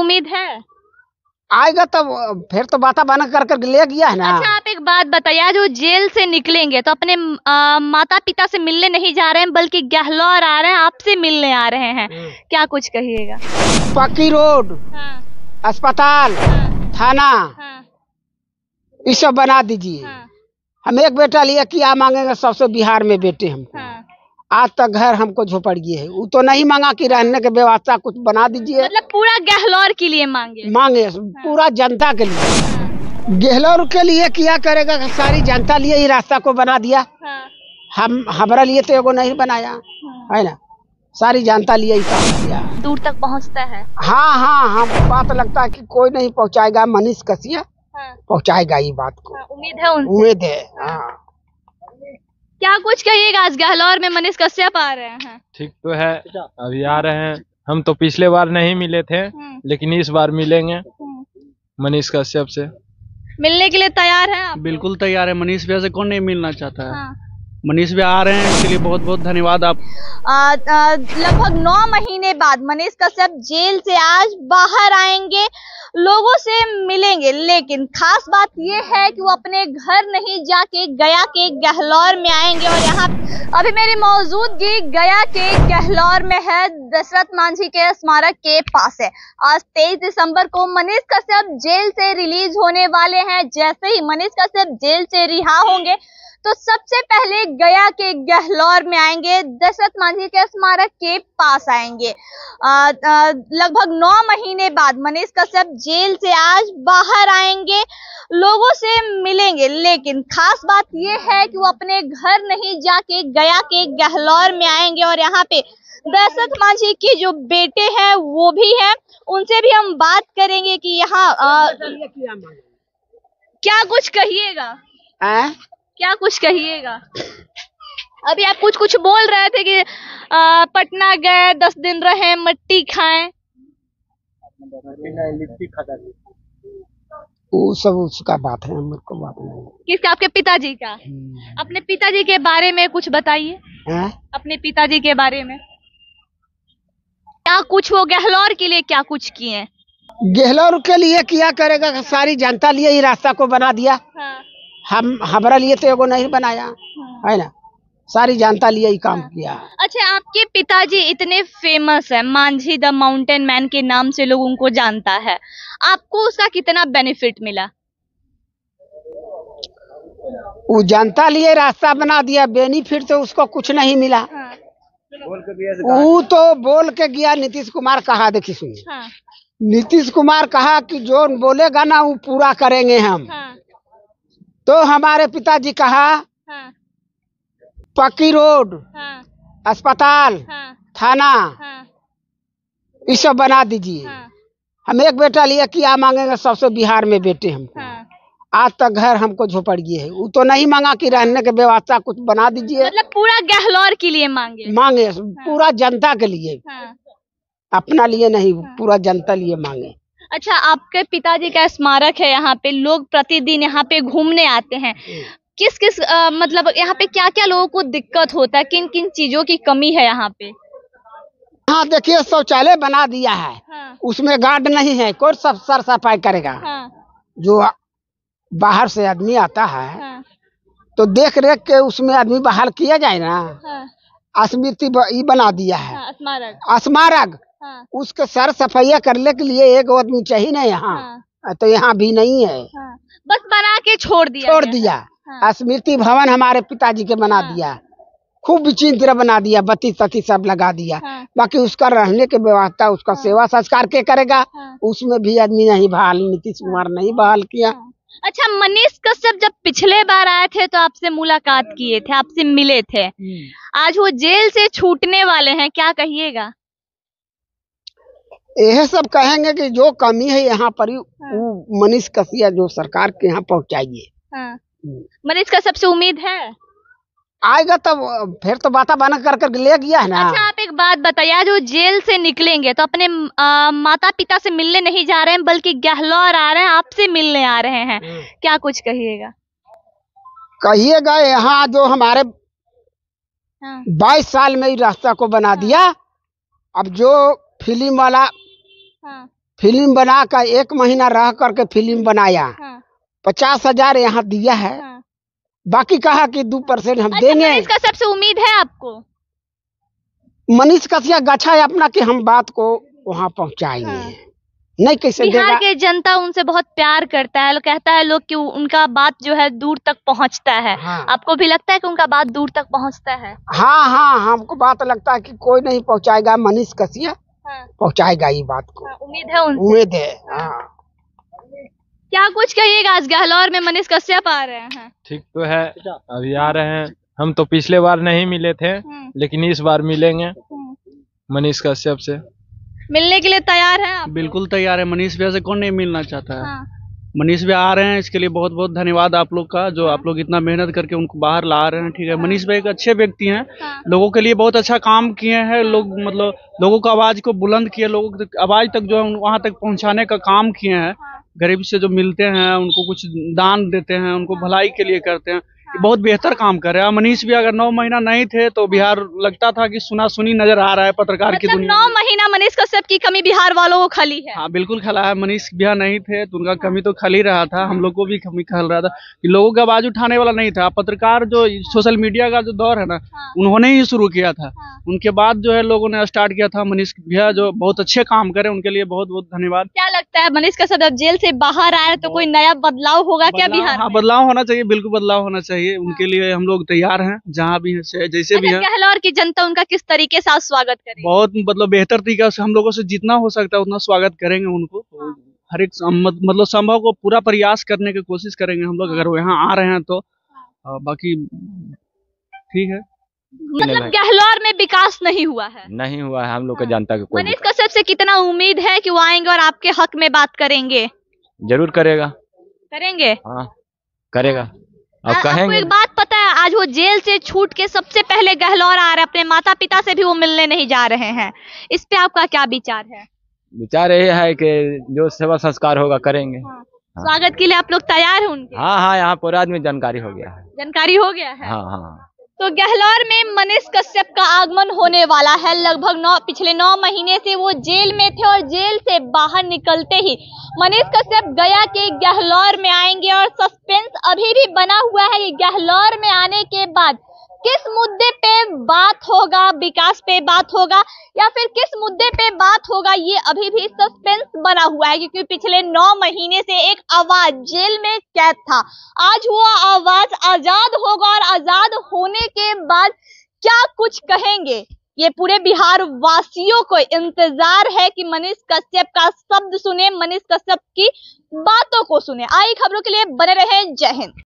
उम्मीद है? आएगा तब फिर तो बाता बना कर ले गया है ना। अच्छा, आप एक बात बताइए, आज वो जेल से निकलेंगे तो अपने माता पिता से मिलने नहीं जा रहे हैं बल्कि गहलोर आ रहे हैं, आपसे मिलने आ रहे हैं, क्या कुछ कहिएगा? पक्की रोड, हाँ, अस्पताल, हाँ, थाना, हाँ, ये सब बना दीजिए। हाँ, हम एक बेटा लिए क्या मांगेंगे, सबसे बिहार में बेटे हमको। हाँ। आज तक घर हमको झोपड़िए है, वो तो नहीं मांगा कि रहने के व्यवस्था कुछ बना दीजिए। मतलब पूरा गहलोर के लिए मांगे? मांगे पूरा जनता के लिए। गहलोर के लिए क्या करेगा, सारी जनता लिए ही रास्ता को बना दिया। हाँ, हमारा लिए तो एगो नहीं बनाया है ना, सारी जनता लिए ही काम किया। दूर तक पहुंचता है। हाँ हाँ, हम बात लगता है कि कोई नहीं पहुंचाएगा, मनीष कसिया पहुंचाएगा ये बात को। उम्मीद है उनसे? उम्मीद है। हाँ, क्या कुछ कहिएगा, आज गहलोर में मनीष कश्यप आ रहे हैं? ठीक तो है, अभी आ रहे हैं। हम तो पिछले बार नहीं मिले थे, लेकिन इस बार मिलेंगे मनीष कश्यप से। मिलने के लिए तैयार हैं आप? बिल्कुल तैयार है। मनीष भैया से कौन नहीं मिलना चाहता है। हाँ। मनीष भैया आ रहे हैं, इसके लिए बहुत बहुत धन्यवाद। आप लगभग 9 महीने बाद मनीष कश्यप जेल से आज बाहर आएंगे, लोगों से मिलेंगे, लेकिन खास बात यह है कि वो अपने घर नहीं जाके गया के गहलोर में आएंगे। और यहाँ अभी मेरी मौजूदगी गया के गहलोर में है, दशरथ मांझी के स्मारक के पास है। आज 23 दिसंबर को मनीष कश्यप जेल से रिलीज होने वाले हैं। जैसे ही मनीष कश्यप जेल से रिहा होंगे तो सबसे पहले गया के गहलोर में आएंगे, दशरथ मांझी के स्मारक के पास आएंगे। लगभग 9 महीने बाद मनीष कश्यप जेल से आज बाहर आएंगे, लोगों से मिलेंगे, लेकिन खास बात यह है कि वो अपने घर नहीं जाके गया के गहलोर में आएंगे। और यहाँ पे दशरथ मांझी के जो बेटे हैं वो भी हैं, उनसे भी हम बात करेंगे कि यहाँ क्या कुछ कहिएगा। क्या कुछ कहिएगा? अभी आप कुछ बोल रहे थे कि पटना गए, 10 दिन रहे, मट्टी खाएं। वो सब उसका बात है, मेरे को बात नहीं। किसका? आपके पिताजी का? अपने पिताजी के बारे में कुछ बताइए। अपने पिताजी के बारे में क्या कुछ वो गहलोर के लिए क्या कुछ किए? गहलोर के लिए क्या करेगा, सारी जनता लिए ही रास्ता को बना दिया। हमारा लिए तो एगो नहीं बनाया है ना, सारी जनता लिए ही काम किया। अच्छा, आपके पिताजी इतने फेमस है, मांझी द माउंटेन मैन के नाम से लोग उनको जानता है, आपको उसका कितना बेनिफिट मिला? वो जनता लिए रास्ता बना दिया, बेनिफिट तो उसको कुछ नहीं मिला। वो तो बोल के गया, नीतीश कुमार कहा, देखिए सुनिए। नीतीश कुमार कहा कि जो बोलेगा ना वो पूरा करेंगे हम। तो हमारे पिताजी कहा पक्की रोड, अस्पताल, थाना, ये सब बना दीजिए। हम एक बेटा लिए क्या मांगेंगे, सबसे बिहार में बेटे हमको। आज तक घर हमको झोपड़िए है, वो तो नहीं मांगा कि रहने के व्यवस्था कुछ बना दीजिए। मतलब पूरा गहलोर के लिए मांगे? पूरा जनता के लिए, अपना लिए नहीं, पूरा जनता लिए मांगे। अच्छा, आपके पिताजी का स्मारक है यहाँ पे, लोग प्रतिदिन यहाँ पे घूमने आते हैं, किस किस मतलब यहाँ पे क्या क्या लोगों को दिक्कत होता है, किन किन चीजों की कमी है यहाँ पे? हाँ देखिए, शौचालय बना दिया है। उसमें गार्ड नहीं है, कोई सब सर सफाई करेगा। जो बाहर से आदमी आता है तो देख रेख के उसमें आदमी बहाल किया जाए ना। स्मृति ये बना दिया है, स्मारक। उसके सर सफाई करने के लिए एक आदमी चाहिए ना यहाँ। तो यहाँ भी नहीं है, बस बना के छोड़ दिया। स्मृति भवन हमारे पिताजी के बना दिया, खूब विचित्र बना दिया, बत्ती तत्ती सब लगा दिया। बाकी उसका रहने की व्यवस्था, उसका सेवा संस्कार के करेगा, उसमें भी आदमी नहीं बहाल, नीतीश कुमार नहीं बहाल किया। अच्छा, मनीष कश्यप जब पिछले बार आए थे तो आपसे मुलाकात किए थे, आपसे मिले थे, आज वो जेल से छूटने वाले हैं, क्या कहिएगा? यह सब कहेंगे कि जो कमी है यहाँ पर वो मनीष कश्यप जो सरकार के यहाँ पहुँचाइए। मनीष कश्यप से उम्मीद है? आएगा तब फिर तो बाता बना कर ले गया है ना। अच्छा, आप एक बात बताइए, आज वो जेल से निकलेंगे तो अपने माता पिता से मिलने नहीं जा रहे हैं बल्कि गहलोर आ रहे हैं, आपसे मिलने आ रहे हैं, क्या कुछ कहिएगा? कहिएगा यहाँ जो हमारे 22 साल में रास्ता को बना दिया। अब जो फिल्म फिल्म बना कर 1 महीना रह करके फिल्म बनाया। 50,000 यहाँ दिया है। बाकी कहा कि 2% हम देंगे। मनीष कश्यप से उम्मीद है आपको? मनीष कश्यप गच्छा है अपना कि हम बात को वहाँ पहुँचाएंगे। नहीं कैसे बिहार देगा। के जनता उनसे बहुत प्यार करता है, कहता है लोग कि उनका बात जो है दूर तक पहुंचता है। आपको भी लगता है कि उनका बात दूर तक पहुंचता है? हाँ, हमको बात लगता है कि कोई नहीं पहुंचाएगा, मनीष कश्यप पहुंचाएगा ये बात को। उम्मीद है उनसे? उम्मीद है। क्या कुछ कहिएगा, आज गहलोर में मनीष कश्यप आ रहे हैं? ठीक तो है, अभी आ रहे हैं। हम तो पिछले बार नहीं मिले थे, लेकिन इस बार मिलेंगे मनीष कश्यप से। मिलने के लिए तैयार हैं आप? बिल्कुल तैयार है। मनीष भैया से कौन नहीं मिलना चाहता है। मनीष भैया आ रहे हैं, इसके लिए बहुत बहुत धन्यवाद आप लोग का, जो आप लोग इतना मेहनत करके उनको बाहर ला रहे हैं। ठीक है, मनीष भाई एक अच्छे व्यक्ति हैं। लोगों के लिए बहुत अच्छा काम किए हैं। लोग मतलब लोगों को आवाज को बुलंद किए, लोगों की आवाज तक जो है वहां तक पहुंचाने का काम किए हैं। गरीब से जो मिलते हैं उनको कुछ दान देते हैं, उनको भलाई के लिए करते हैं। बहुत बेहतर काम कर रहे हैं। मनीष भी अगर 9 महीना नहीं थे तो बिहार लगता था कि सुना सुनी नजर आ रहा है पत्रकार की दुनिया। 9 महीना मनीष कश्यप की कमी बिहार वालों को खली है। हाँ बिल्कुल खला है। मनीष भैया नहीं थे तो उनका कमी तो खल ही रहा था। हम लोग को भी कमी खल रहा था कि लोगों की आवाज उठाने वाला नहीं था। पत्रकार जो सोशल मीडिया का जो दौर है ना, उन्होंने ही शुरू किया था। उनके बाद जो है लोगों ने स्टार्ट किया था। मनीष भैया जो बहुत अच्छे काम करे, उनके लिए बहुत बहुत धन्यवाद। क्या लगता है मनीष कश्यप जब जेल से बाहर आए तो कोई नया बदलाव होगा क्या बिहार? हाँ बदलाव होना चाहिए, बिल्कुल बदलाव होना चाहिए। उनके लिए हम लोग तैयार हैं, जहाँ भी है जैसे भी है। गहलोर की जनता उनका किस तरीके से स्वागत करेगी? बहुत मतलब बेहतर तरीका से हम लोगों से जितना हो सकता है उतना स्वागत करेंगे उनको। हर एक मतलब संभव को पूरा प्रयास करने की कोशिश करेंगे हम लोग, अगर वो यहाँ आ रहे हैं तो। बाकी ठीक है। मतलब गहलोर में विकास नहीं हुआ है? नहीं हुआ है, हम लोग का जनता को। मनीष कश्यप से कितना उम्मीद है कि वो आएंगे और आपके हक में बात करेंगे? जरूर करेगा। करेंगे? हाँ करेगा। अब आपको कहेंगे। एक बात पता है, आज वो जेल से छूट के सबसे पहले गहलोर आ रहे हैं, अपने माता पिता से भी वो मिलने नहीं जा रहे हैं। इस पे आपका क्या विचार है? विचार यही है कि जो सेवा संस्कार होगा करेंगे। स्वागत के लिए आप लोग तैयार हैं उनके? हाँ, यहाँ पूरा आदमी जानकारी हो गया है। जानकारी हो गया है। हाँ। तो गहलोर में मनीष कश्यप का आगमन होने वाला है। लगभग पिछले 9 महीने से वो जेल में थे और जेल से बाहर निकलते ही मनीष कश्यप गया के गहलोर में आएंगे। और सस्पेंस अभी भी बना हुआ है कि गहलोर में आने के बाद किस मुद्दे पे बात होगा, विकास पे बात होगा या फिर किस मुद्दे पे बात होगा, ये अभी भी सस्पेंस बना हुआ है। क्योंकि पिछले 9 महीने से एक आवाज जेल में कैद था, आज वो आवाज आजाद होगा और आजाद होने के बाद क्या कुछ कहेंगे, ये पूरे बिहार वासियों को इंतजार है कि मनीष कश्यप का शब्द सुने, मनीष कश्यप की बातों को सुने। आई खबरों के लिए बने रहे। जय हिंद।